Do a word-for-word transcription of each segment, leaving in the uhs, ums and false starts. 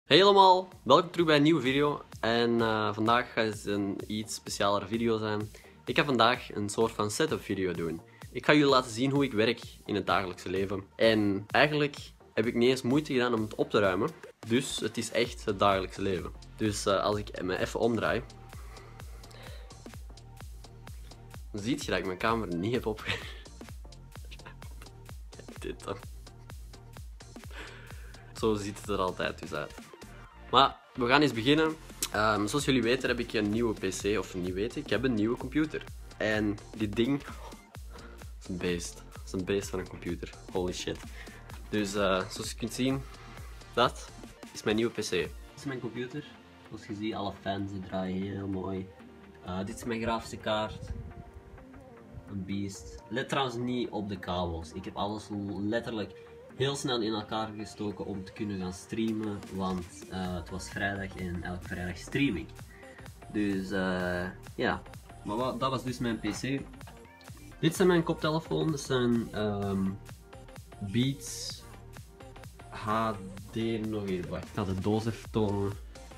Hey allemaal, welkom terug bij een nieuwe video. En uh, vandaag gaat het een iets specialere video zijn. Ik ga vandaag een soort van setup video doen. Ik ga jullie laten zien hoe ik werk in het dagelijkse leven. En eigenlijk heb ik niet eens moeite gedaan om het op te ruimen. Dus het is echt het dagelijkse leven. Dus uh, als ik me even omdraai, dan zie je dat ik mijn kamer niet heb opgeruimd. Kijk dit dan. Zo ziet het er altijd dus uit. Maar we gaan eens beginnen. Um, zoals jullie weten heb ik een nieuwe P C, of niet weten, ik heb een nieuwe computer. En dit ding is een beest. Het is een beest van een computer. Holy shit. Dus uh, zoals je kunt zien, dat is mijn nieuwe P C. Dit is mijn computer. Zoals je ziet, alle fans die draaien heel mooi. Uh, dit is mijn grafische kaart. Een beest. Let trouwens niet op de kabels. Ik heb alles letterlijk heel snel in elkaar gestoken om te kunnen gaan streamen, want uh, het was vrijdag en elke vrijdag stream ik. Dus uh, ja, maar wat, dat was dus mijn P C. Dit zijn mijn koptelefoon, dat zijn um, Beats H D nog even. Wacht, ik ga de doos even tonen.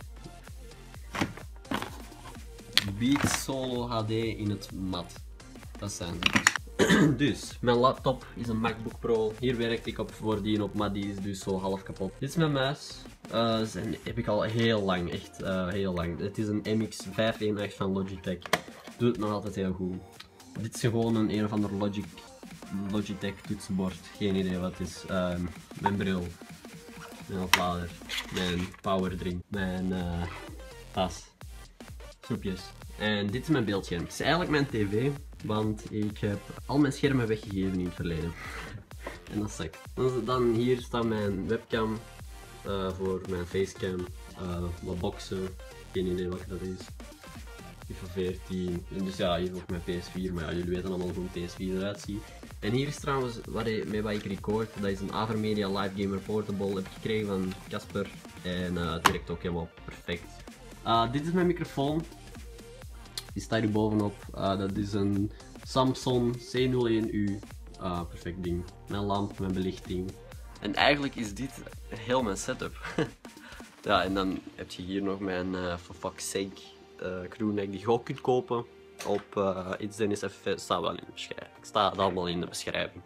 Beats Solo H D in het mat. Dat zijn ze. Dus, mijn laptop is een MacBook Pro. Hier werk ik op voordien op, maar die is dus zo half kapot. Dit is mijn muis. Uh, zijn, heb ik al heel lang, echt uh, heel lang. Het is een M X vijf een acht van Logitech. Doet het nog altijd heel goed. Dit is gewoon een een of ander Logic, Logitech toetsenbord. Geen idee wat het is. Uh, mijn bril. Mijn oplader. Mijn powerdrink. Mijn uh, tas. Snoepjes. En dit is mijn beeldscherm. Het is eigenlijk mijn tv. Want ik heb al mijn schermen weggegeven in het verleden. En dat sukt. Dan hier staat mijn webcam uh, voor mijn facecam. Uh, wat boxen. Geen idee wat dat is. FIFA veertien. Dus ja, hier ook mijn P S vier. Maar ja, jullie weten allemaal hoe een P S vier eruit ziet. En hier is trouwens wat ik, met wat ik record. Dat is een Avermedia Live Gamer Portable. Heb ik gekregen van Casper. En uh, het werkt ook helemaal perfect. Uh, dit is mijn microfoon. Die staat hier bovenop. Uh, dat is een Samsung C nul één U. Uh, perfect ding. Mijn lamp, mijn belichting. En eigenlijk is dit heel mijn setup. Ja, en dan heb je hier nog mijn uh, for fuck's sake uh, crewneck die je ook kunt kopen. Op uh, iets Dennis F F staat wel in de beschrijving. Ik sta het allemaal in de beschrijving.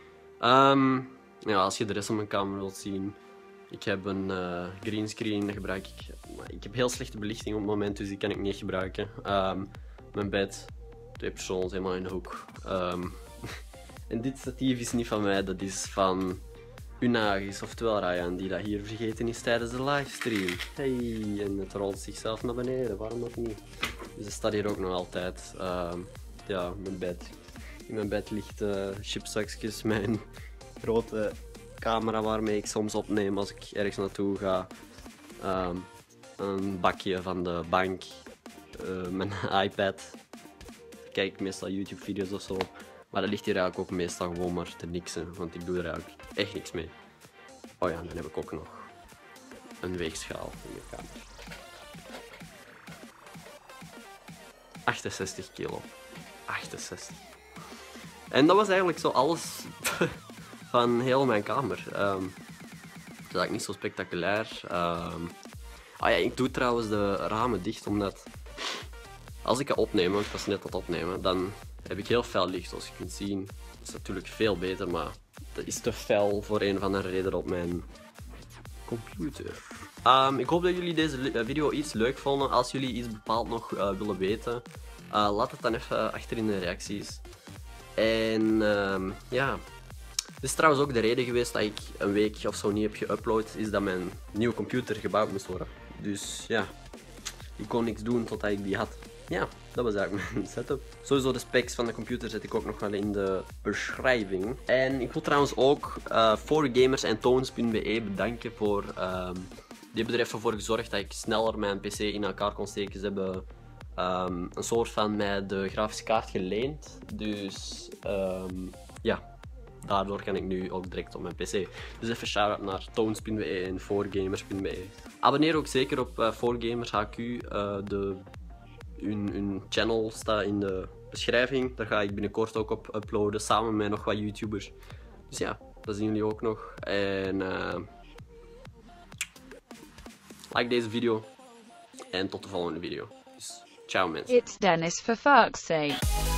Um, ja, als je de rest van mijn kamer wilt zien. Ik heb een uh, greenscreen, dat gebruik ik. Ik heb heel slechte belichting op het moment, dus die kan ik niet gebruiken. Um, mijn bed, twee persoons helemaal in de hoek. Um, en dit statief is niet van mij, dat is van Unagis, oftewel Ryan, die dat hier vergeten is tijdens de livestream. Hey, en het rolt zichzelf naar beneden, waarom nog niet? Dus dat staat hier ook nog altijd. Um, ja, mijn bed. In mijn bed ligt uh, chipzakjes, mijn grote camera waarmee ik soms opneem als ik ergens naartoe ga. Um, een bakje van de bank. Uh, mijn iPad. Ik kijk meestal YouTube video's of zo. Maar dat ligt hier eigenlijk ook meestal gewoon maar te niksen. Want ik doe er eigenlijk echt niks mee. Oh ja, dan heb ik ook nog een weegschaal in de kamer. achtenzestig kilo. achtenzestig. En dat was eigenlijk zo alles van heel mijn kamer. Um, dat is eigenlijk niet zo spectaculair. Um, ah ja, ik doe trouwens de ramen dicht omdat als ik ga opnemen, want ik was net aan het opnemen, dan heb ik heel fel licht zoals je kunt zien. Dat is natuurlijk veel beter, maar dat is te fel voor een of andere reden op mijn computer. Um, ik hoop dat jullie deze video iets leuk vonden. Als jullie iets bepaald nog uh, willen weten, uh, laat het dan even achter in de reacties. En um, ja, dit is trouwens ook de reden geweest dat ik een week of zo niet heb geüpload, is dat mijn nieuwe computer gebouwd moest worden. Dus ja, ik kon niks doen totdat ik die had. Ja, dat was eigenlijk mijn setup. Sowieso de specs van de computer zet ik ook nog wel in de beschrijving. En ik wil trouwens ook uh, four gamers en tones punt b e bedanken voor... Um, die hebben er even voor gezorgd dat ik sneller mijn P C in elkaar kon steken. Ze hebben um, een soort van mij de grafische kaart geleend. Dus um, ja, daardoor kan ik nu ook direct op mijn P C. Dus even shout-out naar tones punt b e en four gamers punt b e. Abonneer ook zeker op uh, four gamers H Q. Uh, de, hun, hun channel staat in de beschrijving. Daar ga ik binnenkort ook op uploaden, samen met nog wat YouTubers. Dus ja, dat zien jullie ook nog. En... Uh, like deze video. En tot de volgende video. Dus ciao mensen. It's Dennis for fuck's sake.